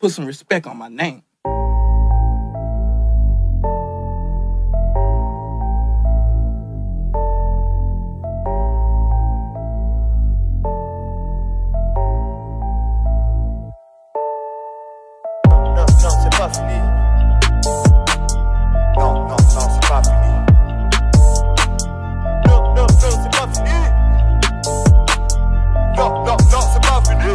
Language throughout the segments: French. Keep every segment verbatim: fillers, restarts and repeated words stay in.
Put some respect on my name. Non, non, c'est pas fini. Non, non, non, c'est pas fini. Non, non, non, c'est pas fini. Non, non, non, c'est pas fini.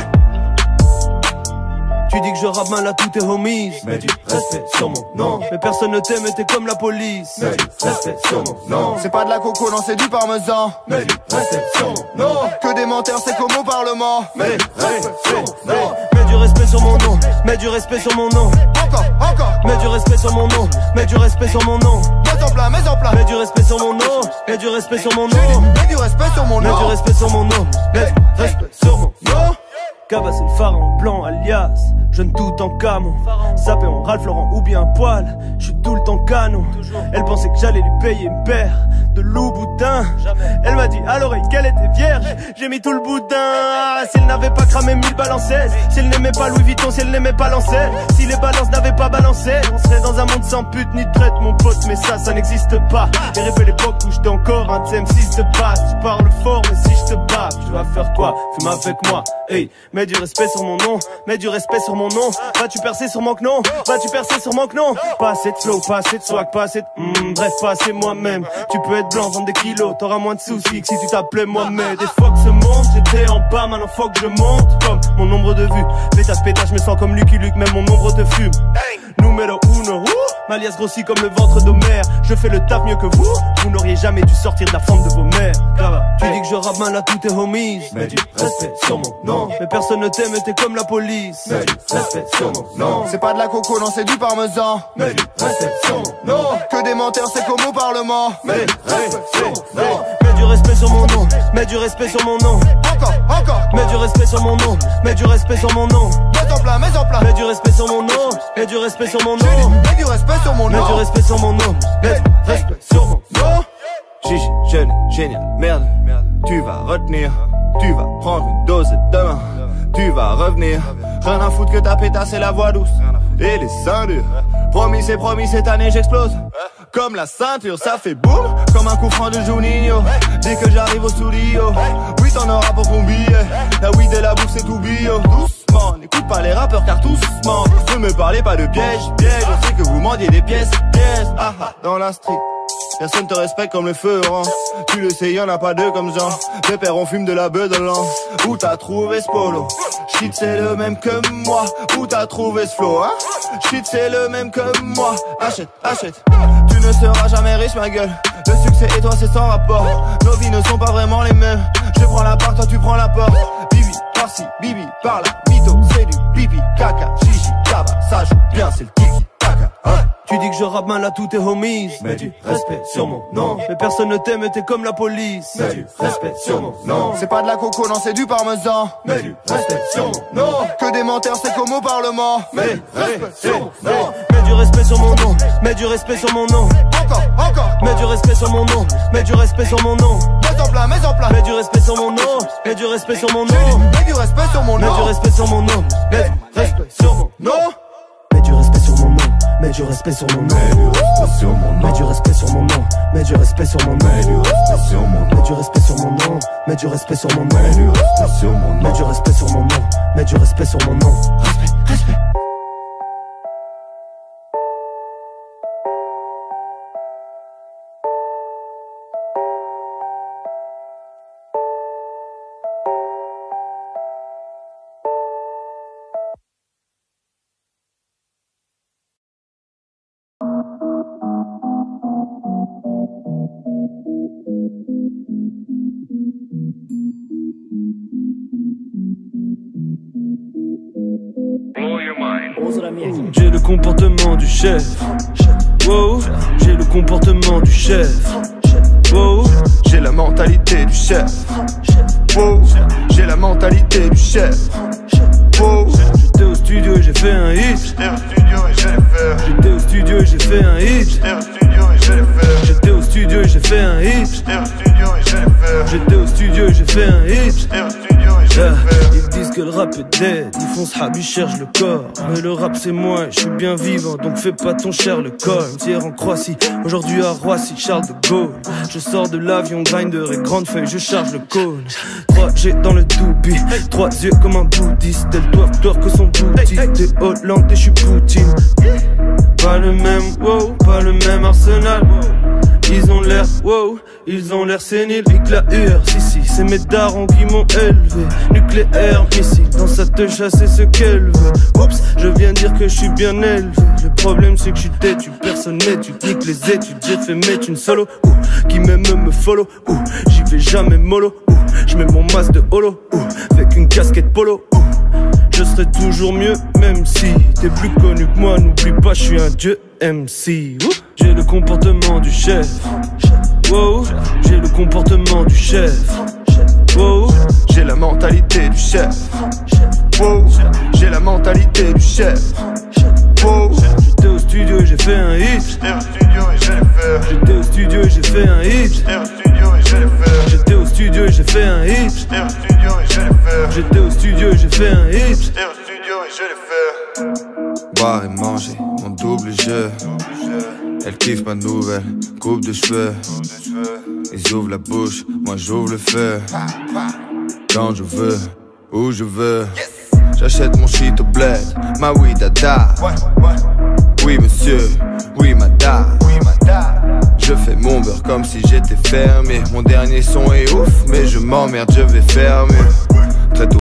Tu dis que je rappe mal à tous tes homies, mets du respect sur mon nom. mais personne ne t'aime et t'es comme la police. Mets du respect sur mon nom. C'est pas de la coco, non, c'est du parmesan. Mets du respect sur mon nom. Que des menteurs, c'est comme au parlement. Mets du respect sur mon nom. Mets du respect sur mon nom, mets du respect sur mon nom. Encore, encore. Mets du respect sur mon nom, mets du respect sur mon nom. Mets en plein, mets en plein. Mets du respect sur mon nom, mets du respect sur mon nom. Mets du respect sur mon nom. Mets du respect sur mon nom, mets du respect sur mon nom. Cabas c'est le pharaon blanc alias jeune tout en camon. Sapé en Ralph Lauren ou bien poil, je suis tout le temps canon. Elle pensait que j'allais lui payer une paire de loup boudin. Elle m'a dit à l'oreille qu'elle était vierge, j'ai mis tout le boudin. Si elle n'avait pas cramé mille balanceuses, si elle n'aimait pas Louis Vuitton, si elle n'aimait pas Lancel, si les balances n'avaient pas balancé, on serait dans un monde sans pute ni traite mon pote. Mais ça, ça n'existe pas. Et rêver l'époque où j'étais encore un D M six de base. Tu parles fort mais si je te bats, tu vas faire quoi? Fume avec moi, hey. Mets du respect sur mon nom, mets du respect sur mon nom. Vas-tu percer sur mon non? Vas-tu percer sur mon non? Pas assez de flow, pas assez de swag, pas assez de mm, bref, pas assez moi-même. Tu peux être blanc, vendre des kilos, t'auras moins de soucis que si tu t'appelais moi-même. Des fois que ce monde, j'étais en bas, maintenant faut que je monte. Comme mon nombre de vues, pétasse pétasse, je me sens comme Lucky Luke, même mon nombre de fumes. Numero uno, Malias grossit comme le ventre d'Homère. Je fais le taf mieux que vous, vous n'auriez jamais dû sortir de la forme de vos mères. Tu dis que je rappe mal à tous tes homies, mets du respect sur mon nom. mais personne ne t'aime et t'es comme la police. Mets du respect sur mon nom. C'est pas de la coco, non, c'est du parmesan. Mets du respect sur mon nom. Que des menteurs, c'est comme au parlement. Mets du respect sur mon nom. Mets du respect sur mon nom, mets du respect sur mon nom. Encore, encore. Mets du respect sur mon nom, mets du respect sur mon nom. Mets en plein, mets en plein. Mets du respect sur mon nom, mets du respect sur mon nom. Mets du respect sur mon nom. Mets du respect sur mon nom, mets du respect sur mon nom. Gigi, jeune, génial, merde. Tu vas retenir, tu vas prendre une dose demain. Tu vas revenir, rien à foutre que ta pétasse et la voix douce et les seins durs. Promis c'est promis, cette année j'explose. Comme la ceinture, ça fait boum, comme un coup franc de Juninho. Dès que j'arrive au studio, oui t'en auras pour ton billet. La weed et la bouffe c'est tout bio. Doucement, n'écoute pas les rappeurs car tous mentent. Ne me parlez pas de piège, piège. On sait que vous mendiez des pièces, pièces. Ah ah, dans la street personne te respecte comme le feu orange. Tu le sais, y'en a pas deux comme Jean. Tes pères on fume de la beuh de l'ange. Où t'as trouvé ce polo? Shit c'est le même que moi. Où t'as trouvé ce flow, hein? Shit c'est le même que moi. Achète, achète. Tu ne seras jamais riche ma gueule. Le succès et toi c'est sans rapport. Nos vies ne sont pas vraiment les mêmes. Je prends la part, toi tu prends la porte. Bibi par-ci, bibi par-là. Mytho c'est du pipi, caca. Gigi, tabac, ça joue bien c'est le tiki taka, hein? Tu dis que je rappe mal à tous tes homies, mets du respect sur mon nom. mais personne ne t'aime et t'es comme la police. Mets du respect sur mon nom. C'est pas de la coco, non, c'est du parmesan. Mets du respect sur mon nom. Que des menteurs, c'est comme au parlement. Mets du respect sur mon nom. Mets du respect sur mon nom, mets du respect sur mon nom. Encore, encore. Mets du respect sur mon nom, mets du respect sur mon nom. Mets en plein, mets en plein. Mets du respect sur mon nom, mets du respect sur mon nom. Mets du respect sur mon nom. Mets du respect sur mon nom, mets du respect sur mon nom. Non. Mets du respect sur mon nom, mets du respect sur mon nom. Mets du respect sur mon nom, mets du respect sur mon nom. Mets du respect sur mon nom, mets du respect sur mon nom. Mets du respect sur mon nom, mets du respect sur mon nom. Mets du respect sur mon nom, mets du respect sur mon nom. Respect, respect. J'ai le comportement du chef. Wow, j'ai le comportement du chef. Wow, j'ai la mentalité du chef. Wow, j'ai la mentalité du chef. Wow, j'étais au studio et j'ai fait un hit. J'étais au studio et j'ai fait un hit. J'étais au studio et j'ai fait un hit. J'étais au studio et j'ai fait un hit. J'étais au studio et j'ai fait un hit. Yeah. Ils disent que que le rap est dead. Ils font ce rap, ils cherchent le corps. Mais le rap c'est moi, je suis bien vivant, donc fais pas ton cher le col. Hier en Croatie, aujourd'hui à Roissy, Charles de Gaulle. Je sors de l'avion, grinder et grande feuille, je charge le cône. trois G dans le doobie, trois yeux comme un bouddhiste. Elles doivent clore que son boutique. T'es hollandais, je suis Poutine. Pas le même, wow, pas le même arsenal. Ils ont l'air, wow, ils ont l'air séniles. Pique la U R, si si, c'est mes darons qui m'ont élevé. Nucléaire, missile, dans sa teuf chasser ce qu'elle veut. Oups, je viens dire que je suis bien élevé. Le problème c'est que je suis têtu, personne m'étude. Nique les études, j'ai fait mettre une solo. Ouh, qui m'aime me follow, ouh, j'y vais jamais mollo. Ouh, je mets mon masque de holo, ouh, avec une casquette polo. Ouh, je serai toujours mieux, même si t'es plus connu que moi, n'oublie pas, je suis un dieu M C. Ouh, j'ai le comportement du chef. Wow, j'ai le comportement du chef. Wow, j'ai la mentalité du chef. Wow, j'ai la mentalité du chef. Wow, j'étais au studio et j'ai fait un hit. J'étais au studio et j'ai fait. J'étais au studio et j'ai fait un hit. J'étais au studio et j'ai fait. J'étais au studio et j'ai fait un hit. J'étais au studio et j'ai fait un hit. J'étais au studio et je l'ai fait. Boire et manger, mon double jeu. Elle kiffe ma nouvelle coupe de cheveux. Ils ouvrent la bouche, moi j'ouvre le feu. Quand je veux, où je veux. J'achète mon shit au bled, ma oui dada. Oui monsieur, oui madame. Je fais mon beurre comme si j'étais fermé. Mon dernier son est ouf, mais je m'emmerde, je vais fermer. Très tôt